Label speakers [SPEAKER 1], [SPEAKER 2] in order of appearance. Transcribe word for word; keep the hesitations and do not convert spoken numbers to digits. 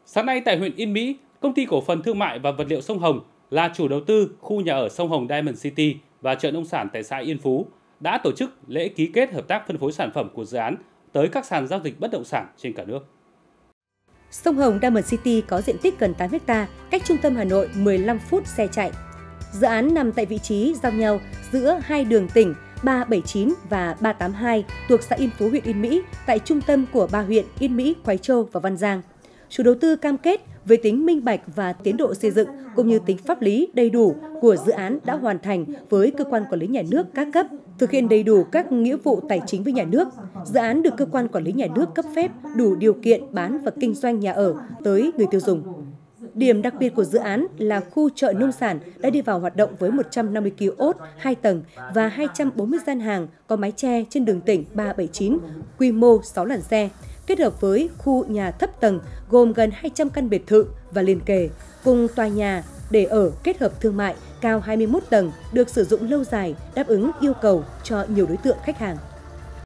[SPEAKER 1] Sáng nay tại huyện Yên Mỹ, Công ty Cổ phần Thương mại và Vật liệu Sông Hồng là chủ đầu tư khu nhà ở Sông Hồng Diamond City và chợ nông sản tại xã Yên Phú đã tổ chức lễ ký kết hợp tác phân phối sản phẩm của dự án tới các sàn giao dịch bất động sản trên cả nước.
[SPEAKER 2] Sông Hồng Diamond City có diện tích gần tám héc ta, cách trung tâm Hà Nội mười lăm phút xe chạy. Dự án nằm tại vị trí giao nhau giữa hai đường tỉnh ba bảy chín và ba tám hai thuộc xã Yên Phú, huyện Yên Mỹ, tại trung tâm của ba huyện Yên Mỹ, Khoái Châu và Văn Giang. Chủ đầu tư cam kết về tính minh bạch và tiến độ xây dựng cũng như tính pháp lý đầy đủ của dự án đã hoàn thành với cơ quan quản lý nhà nước các cấp, thực hiện đầy đủ các nghĩa vụ tài chính với nhà nước. Dự án được cơ quan quản lý nhà nước cấp phép đủ điều kiện bán và kinh doanh nhà ở tới người tiêu dùng. Điểm đặc biệt của dự án là khu chợ nông sản đã đi vào hoạt động với một trăm năm mươi ki ốt hai tầng và hai trăm bốn mươi gian hàng có mái che trên đường tỉnh ba bảy chín, quy mô sáu làn xe, kết hợp với khu nhà thấp tầng gồm gần hai trăm căn biệt thự và liền kề, cùng tòa nhà để ở kết hợp thương mại cao hai mươi mốt tầng được sử dụng lâu dài, đáp ứng yêu cầu cho nhiều đối tượng khách hàng.